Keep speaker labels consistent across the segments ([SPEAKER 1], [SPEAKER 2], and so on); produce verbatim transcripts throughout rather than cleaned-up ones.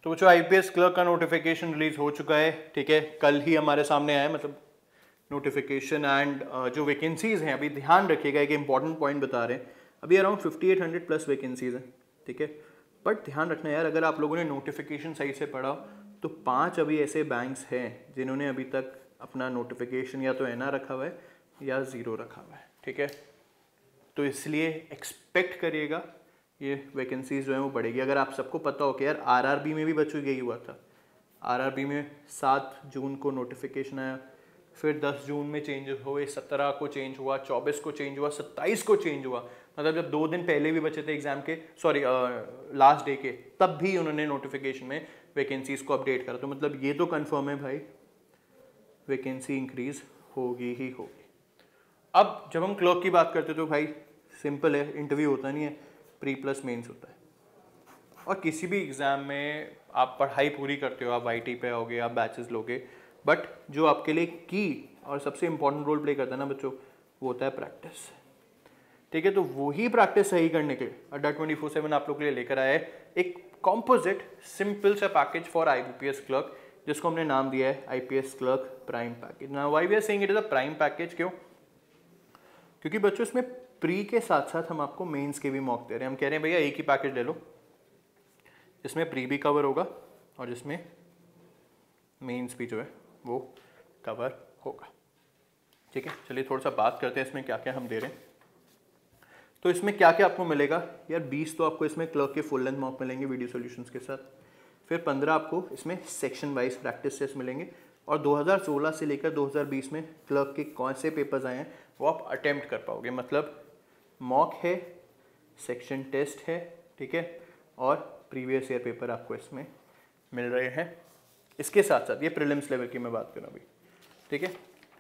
[SPEAKER 1] तो बच्चों IPS clerk का नोटिफिकेशन रिलीज हो चुका है, ठीक है, कल ही हमारे सामने आया, मतलब नोटिफिकेशन एंड जो वैकेंसीज हैं, अभी ध्यान रखिएगा, एक इंपॉर्टेंट पॉइंट बता रहे हैं, अभी around fifty eight hundred plus vacancies हैं, ठीक है। बट ध्यान रखना यार, अगर आप लोगों ने नोटिफिकेशन सही से पढ़ा तो पांच अभी ऐसे बैंक्स हैं जिन्होंने अभी तक अपना नोटिफिकेशन या तो एनआर रखा हुआ है या ज़ीरो रखा हुआ है, ठीक है। तो इसलिए एक्सपेक्ट करिएगा ये वैकेंसीज जो है वो बढ़ेगी। अगर आप सबको पता हो कि यार आरआरबी में भी बच्चों यही हुआ था, आरआरबी में सात जून को नोटिफिकेशन आया, फिर दस जून में चेंज हुए, सत्रह को चेंज हुआ, चौबीस को चेंज हुआ, सत्ताईस को चेंज हुआ, मतलब जब दो दिन पहले भी बचे थे एग्जाम के, सॉरी लास्ट डे के, तब भी उन्होंने नोटिफिकेशन में वैकेंसीज को अपडेट करा। तो मतलब ये तो कंफर्म है भाई, वैकेंसी इंक्रीज होगी ही होगी। अब जब हम क्लर्क की बात करते तो भाई सिंपल है, इंटरव्यू होता नहीं है, प्री प्लस मेंस होता है। और किसी भी एग्ज़ाम में आप पढ़ाई पूरी करते हो, आप आईटी पे आओगे, आप बैचेस लोगे, बट जो आपके लिए की और सबसे इंपॉर्टेंट रोल प्ले करता है ना बच्चों, वो होता है प्रैक्टिस, ठीक है। तो वही प्रैक्टिस सही करने के लिए अड्डा ट्वेंटी फोर सेवन आप लोग के लिए लेकर आया है एक कॉम्पोजिट सिंपल सा पैकेज फॉर आईपीएस क्लर्क, जिसको हमने नाम दिया है IPS clerk prime package. Now why we are saying it is a prime package, क्यों? क्योंकि बच्चों इसमें प्री के साथ साथ हम आपको मेंस के भी मॉक दे रहे हैं। हम कह रहे हैं भैया एक ही पैकेज ले लो जिसमें प्री भी कवर होगा और जिसमें मेंस भी जो है वो कवर होगा, ठीक है। चलिए थोड़ा सा बात करते हैं इसमें क्या क्या हम दे रहे हैं। तो इसमें क्या क्या आपको मिलेगा यार, बीस तो आपको इसमें क्लर्क के फुल लेंथ मॉक मिलेंगे वीडियो सॉल्यूशंस के साथ, फिर पंद्रह आपको इसमें सेक्शन वाइज प्रैक्टिस टेस्ट मिलेंगे, और दो हज़ार सोलह से लेकर दो हज़ार बीस में क्लर्क के कौन से पेपर्स आए हैं वो आप अटेम्प्ट कर पाओगे। मतलब मॉक है, सेक्शन टेस्ट है, ठीक है, और प्रीवियस ईयर पेपर आपको इसमें मिल रहे हैं। इसके साथ साथ ये प्रीलिम्स लेवल की मैं बात कर रहा हूँ अभी, ठीक है।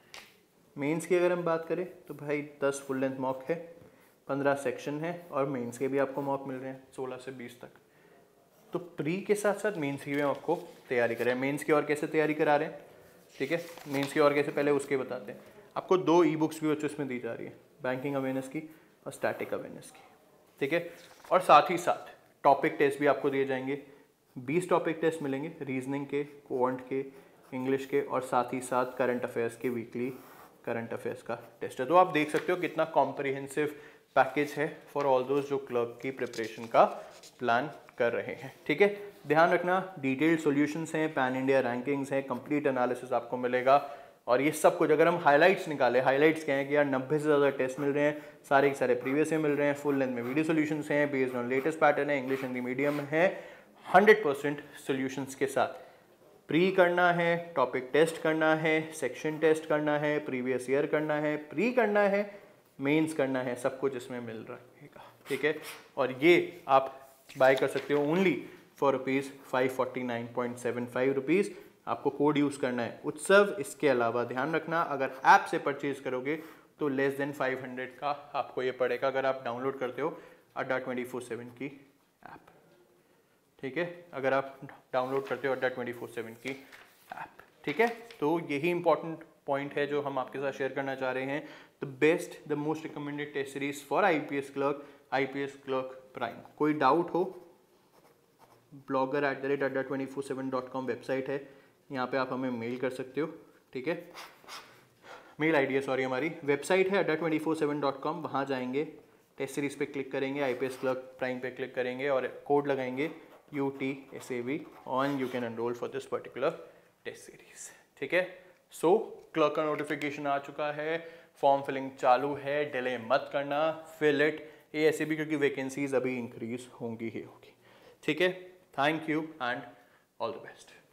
[SPEAKER 1] मेंस की अगर हम बात करें तो भाई दस फुल लेंथ मॉक है, पंद्रह सेक्शन है, और मेंस के भी आपको मॉक मिल रहे हैं सोलह से बीस तक। तो प्री के साथ साथ मेंस की भी आपको तैयारी करें। मेंस की और कैसे तैयारी करा रहे हैं, ठीक है, मेंस की और कैसे पहले उसके बताते हैं। आपको दो ई बुक्स भी बच्चों इसमें दी जा रही है, बैंकिंग अवेयरनेस की और स्टैटिक अवेयरनेस की, ठीक है। और साथ ही साथ टॉपिक टेस्ट भी आपको दिए जाएंगे, बीस टॉपिक टेस्ट मिलेंगे, रीजनिंग के, क्वांट के, इंग्लिश के, और साथ ही साथ करंट अफेयर्स के वीकली करंट अफेयर्स का टेस्ट है। तो आप देख सकते हो कितना कॉम्प्रिहेंसिव पैकेज है फॉर ऑल दोज जो क्लर्क की प्रिपरेशन का प्लान कर रहे हैं, ठीक है। ध्यान रखना डिटेल्ड सॉल्यूशंस हैं, पैन इंडिया रैंकिंग्स हैं, कंप्लीट एनालिसिस आपको मिलेगा, और ये सब कुछ अगर हम हाइलाइट्स निकाले, हाइलाइट्स क्या हैं कि यार नब्बे से ज़्यादा टेस्ट मिल रहे हैं, सारे के सारे प्रीवियस से मिल रहे हैं, फुल लेंथ में वीडियो सॉल्यूशंस हैं, बेस्ड ऑन लेटेस्ट पैटर्न है, इंग्लिश हिंदी मीडियम है, हंड्रेड परसेंट सॉल्यूशंस के साथ। प्री करना है, टॉपिक टेस्ट करना है, सेक्शन टेस्ट करना है, प्रीवियस ईयर करना है, प्री करना है, मेंस करना है, सब कुछ इसमें मिल रहेगा, ठीक है। और ये आप बाय कर सकते हो only for rupees five forty nine point seven five rupees. आपको कोड यूज़ करना है उत्सव। इसके अलावा ध्यान रखना अगर ऐप से परचेज करोगे तो लेस देन फाइव हंड्रेड का आपको ये पड़ेगा अगर आप डाउनलोड करते हो अड्डा ट्वेंटी फोर सेवन की ऐप, ठीक है, अगर आप डाउनलोड करते हो अड्डा ट्वेंटी फोर सेवन की ऐप, ठीक है। तो यही इंपॉर्टेंट पॉइंट है जो हम आपके साथ शेयर करना चाह रहे हैं। The best the most recommended test series for IPS clerk, IPS clerk prime. कोई डाउट हो blogger at the rate Adda twenty four seven dot com website है, यहाँ पे आप हमें मेल कर सकते हो, ठीक है। मेल आईडी है, सॉरी, हमारी वेबसाइट है Adda twenty four seven dot com. वहाँ जाएंगे, टेस्ट सीरीज पे क्लिक करेंगे, आईपीएस क्लर्क प्राइम पे क्लिक करेंगे और कोड लगाएंगे U T S A V on, you can enroll for this particular test series, ठीक है। सो क्लर्क का नोटिफिकेशन आ चुका है, फॉर्म फिलिंग चालू है, डिले मत करना, fill it A S A P, क्योंकि वैकेंसीज अभी इंक्रीज होंगी ही होगी, ठीक है। Thank you and all the best.